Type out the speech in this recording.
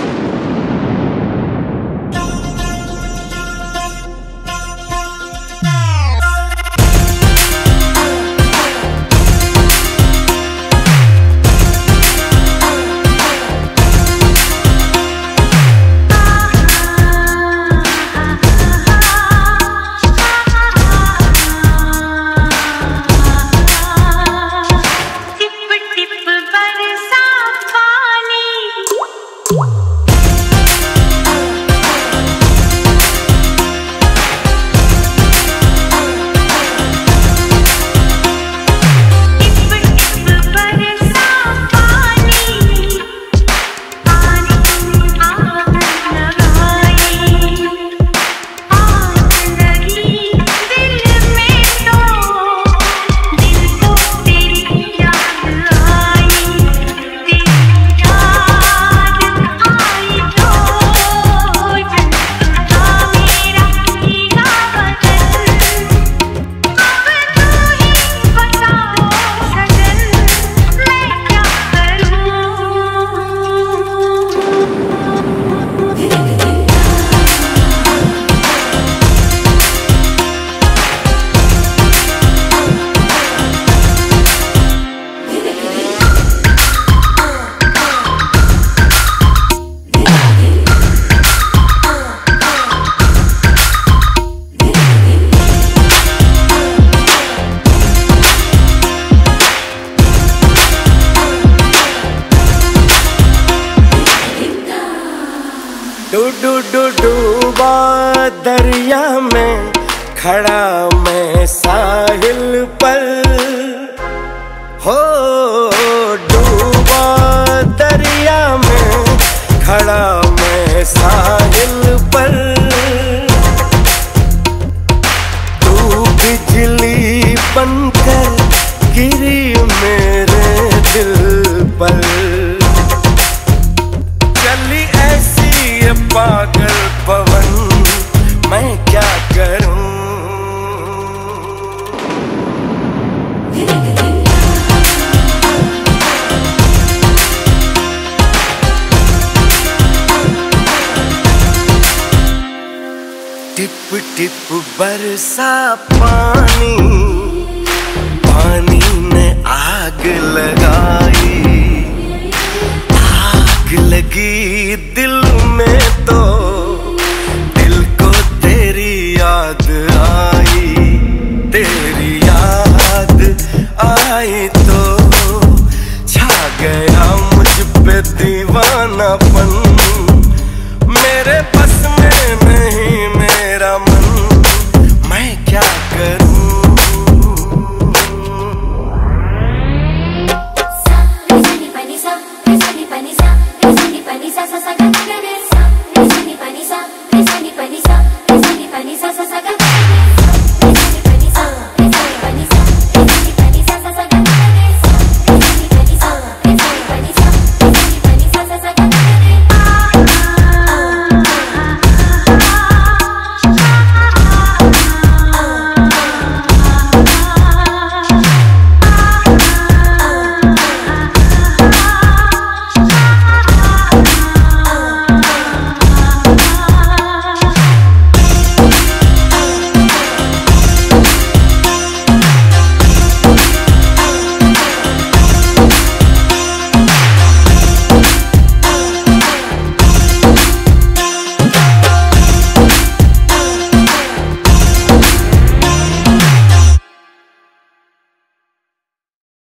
डूबा दरिया में खड़ा मैं साहिल पर, हो डूबा दरिया में खड़ा मैं साहिल पर। तू बिजली बनकर गिरी मेरे दिल पर, चली ऐसी ये पागल पवन मैं क्या करूं। टिप टिप बरसा पानी, पानी ने आग लगाई, आग लगी दिल में तो दिल को तेरी याद आई, तेरी याद आई तो छा गया मुझ पे दीवानापन।